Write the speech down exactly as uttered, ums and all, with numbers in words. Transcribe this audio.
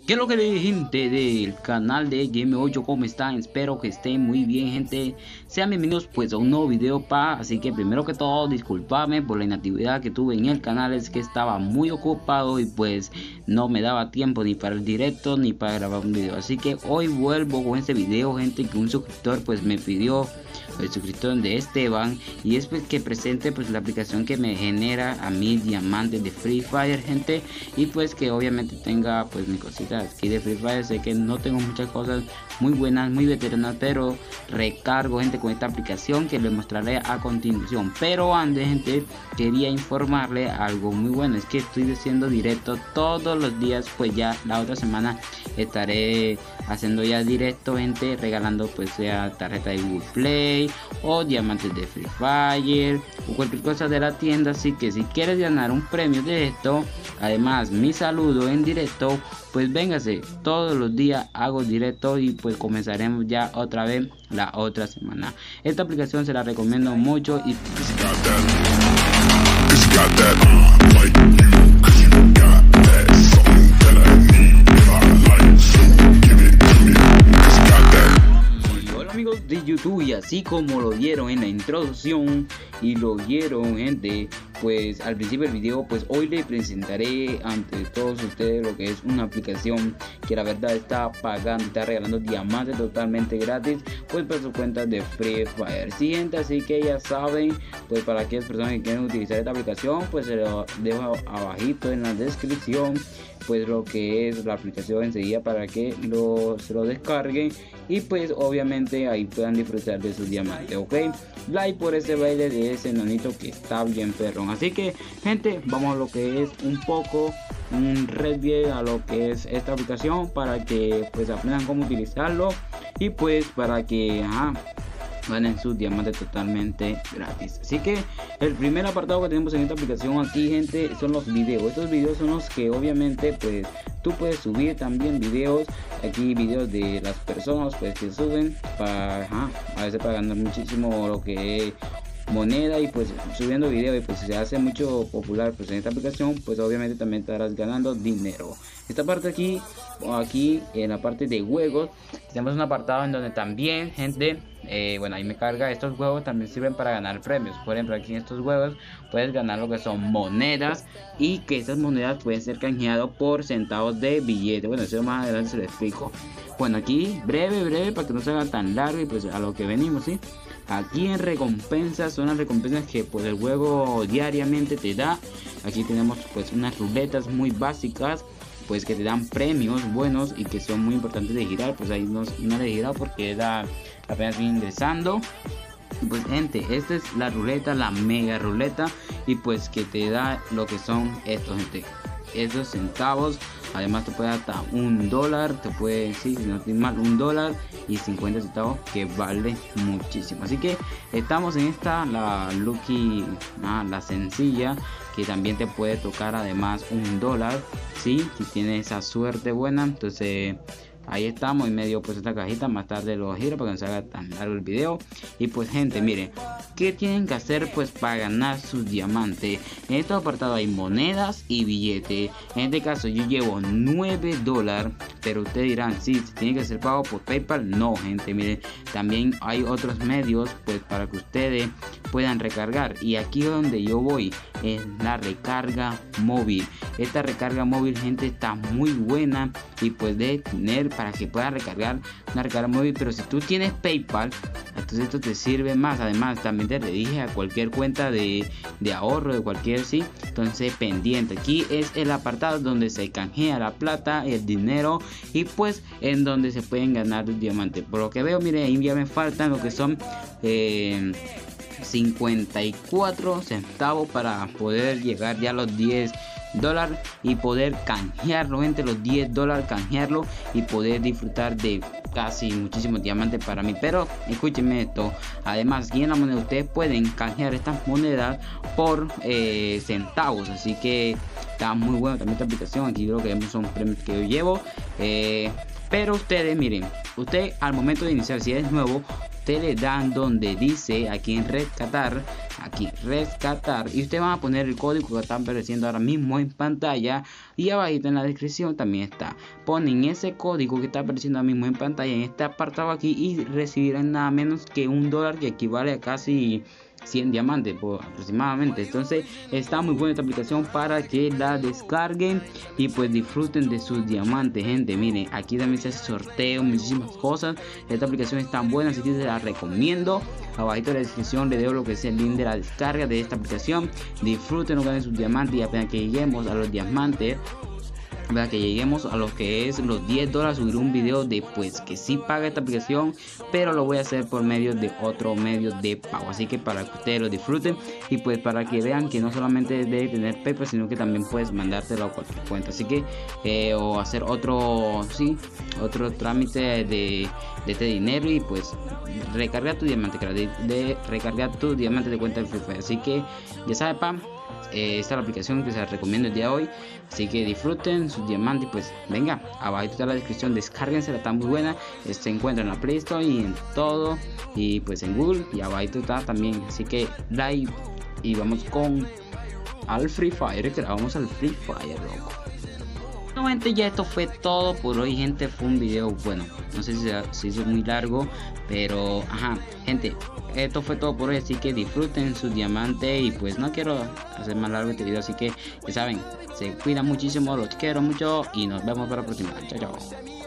¿Qué es lo que le gente del canal de Game ocho? ¿Cómo están? Espero que estén muy bien, gente. Sean bienvenidos pues a un nuevo video, pa. Así que primero que todo, disculpame por la inactividad que tuve en el canal. Es que estaba muy ocupado y pues no me daba tiempo ni para el directo ni para grabar un video. Así que hoy vuelvo con este video, gente, que un suscriptor pues me pidió. El suscriptor de Esteban, y es pues que presente pues la aplicación que me genera a mí diamantes de Free Fire, gente, y pues que obviamente tenga pues mi cositas aquí de Free Fire. Sé que no tengo muchas cosas muy buenas, muy veteranas, pero recargo, gente, con esta aplicación que les mostraré a continuación. Pero antes, gente, quería informarle algo muy bueno. Es que estoy haciendo directo todos los días. Pues ya la otra semana estaré haciendo ya directo, gente, regalando pues sea tarjeta de Google Play o diamantes de Free Fire o cualquier cosa de la tienda. Así que si quieres ganar un premio de esto, además mi saludo en directo, pues véngase. Todos los días hago directo y pues comenzaremos ya otra vez la otra semana. Esta aplicación se la recomiendo mucho y amigos de YouTube, y así como lo vieron en la introducción y lo vieron, gente, pues al principio del video, pues hoy les presentaré ante todos ustedes lo que es una aplicación que la verdad está pagando, está regalando diamantes totalmente gratis pues para su cuenta de Free Fire. Sí, gente, así que ya saben, pues para aquellas personas que quieren utilizar esta aplicación, pues se lo dejo abajito en la descripción pues lo que es la aplicación enseguida para que lo, se lo descarguen y pues obviamente ahí puedan disfrutar de sus diamantes, ok. Like por ese baile de ese nanito que está bien perrón. Así que, gente, vamos a lo que es un poco un review a lo que es esta aplicación para que pues aprendan cómo utilizarlo y pues para que ajá, ganen sus diamantes totalmente gratis. Así que el primer apartado que tenemos en esta aplicación aquí, gente, son los videos. Estos videos son los que obviamente pues tú puedes subir también videos. Aquí videos de las personas pues que suben para ajá, a veces para ganar muchísimo lo que es moneda y pues subiendo videos, y pues se hace mucho popular pues en esta aplicación, pues obviamente también estarás ganando dinero. Esta parte aquí, aquí en la parte de juegos, tenemos un apartado en donde también, gente, eh, bueno, ahí me carga. Estos juegos también sirven para ganar premios. Por ejemplo, aquí en estos juegos puedes ganar lo que son monedas, y que esas monedas pueden ser canjeadas por centavos de billete. Bueno, eso más adelante se lo explico. Bueno, aquí breve, breve, para que no se haga tan largo y pues a lo que venimos, ¿sí? Aquí en recompensas son las recompensas que pues el juego diariamente te da. Aquí tenemos pues unas ruletas muy básicas pues que te dan premios buenos y que son muy importantes de girar. Pues ahí no, no le he girado porque da apenas bien ingresando. Pues, gente, esta es la ruleta, la mega ruleta, y pues que te da lo que son estos, gente, esos centavos. Además te puede dar hasta un dólar, te puede, sí, si no estoy mal, un dólar y cincuenta centavos, que vale muchísimo. Así que estamos en esta, la Lucky, ah, la sencilla, que también te puede tocar además un dólar, sí, si tienes esa suerte buena. Entonces ahí estamos en medio pues esta cajita. Más tarde lo giro para que no se haga tan largo el video. Y pues, gente, miren, ¿qué tienen que hacer pues para ganar sus diamantes? En estos apartados hay monedas y billetes. En este caso yo llevo nueve dólares, pero ustedes dirán, sí, si tiene que ser pago por PayPal. No, gente, miren, también hay otros medios pues para que ustedes puedan recargar. Y aquí donde yo voy es la recarga móvil. Esta recarga móvil, gente, está muy buena y pues de tener para que puedan recargar una recarga móvil. Pero si tú tienes PayPal, entonces esto te sirve más. Además también te redirige a cualquier cuenta de, de ahorro de cualquier, sí. Entonces pendiente, aquí es el apartado donde se canjea la plata, el dinero, y pues en donde se pueden ganar los diamantes. Por lo que veo, miren, ahí ya me faltan lo que son eh, cincuenta y cuatro centavos para poder llegar ya a los diez dólares y poder canjearlo, gente, los diez dólares, canjearlo y poder disfrutar de casi muchísimos diamantes para mí. Pero escúchenme esto, además aquí en la moneda ustedes pueden canjear estas monedas por eh, centavos. Así que está muy bueno también esta aplicación. Aquí lo que vemos son premios que yo llevo, eh, pero ustedes miren, usted al momento de iniciar, si es nuevo, ustedes le dan donde dice aquí en rescatar, aquí rescatar, y ustedes van a poner el código que están apareciendo ahora mismo en pantalla, y abajito en la descripción también está. Ponen ese código que está apareciendo ahora mismo en pantalla en este apartado aquí y recibirán nada menos que un dólar, que equivale a casi cien diamantes por aproximadamente. Entonces está muy buena esta aplicación para que la descarguen y pues disfruten de sus diamantes, gente. Miren, aquí también se hace sorteo, muchísimas cosas. Esta aplicación es tan buena, así que se la recomiendo. Abajito en la descripción le dejo lo que es el link de la descarga de esta aplicación. Disfruten, ganen sus diamantes, y apenas que lleguemos a los diamantes, para que lleguemos a lo que es los diez dólares, subir un video de pues que sí paga esta aplicación, pero lo voy a hacer por medio de otro medio de pago. Así que para que ustedes lo disfruten y pues para que vean que no solamente debe tener PayPal, sino que también puedes mandártelo a cualquier cuenta. Así que eh, o hacer otro sí otro trámite de, de este dinero y pues recargar tu diamante, de, de recargar tu diamante de cuenta de Free Fire. Así que ya sabes, pam. Eh, esta es la aplicación que se recomiendo el día de hoy, así que disfruten sus diamantes. Pues venga, abajo está la descripción, descárguensela, está muy buena. Se encuentra en la Play Store y en todo, y pues en Google, y abajo está también. Así que like, y vamos con al Free Fire, que vamos al Free Fire, loco. Nuevamente ya esto fue todo por hoy, gente. Fue un video, bueno, no sé si se, se hizo muy largo, pero ajá, gente, esto fue todo por hoy, así que disfruten sus diamantes y pues no quiero hacer más largo este video, así que ya saben, se cuidan muchísimo, los quiero mucho y nos vemos para la próxima. Chao, chao.